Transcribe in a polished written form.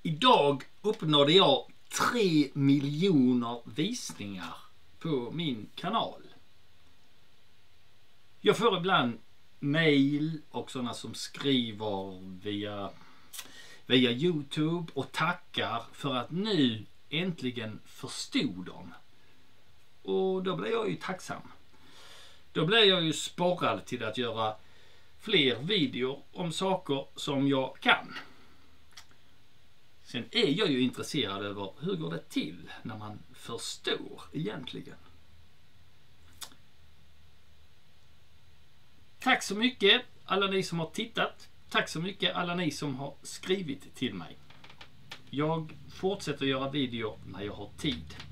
Idag uppnådde jag 3 miljoner visningar på min kanal. Jag får ibland mail och sådana som skriver via YouTube och tackar för att nu äntligen förstod de. Och då blir jag ju tacksam. Då blir jag ju sporrad till att göra fler videor om saker som jag kan. Sen är jag ju intresserad över hur går det till när man förstår egentligen. Tack så mycket alla ni som har tittat. Tack så mycket alla ni som har skrivit till mig. Jag fortsätter göra videor när jag har tid.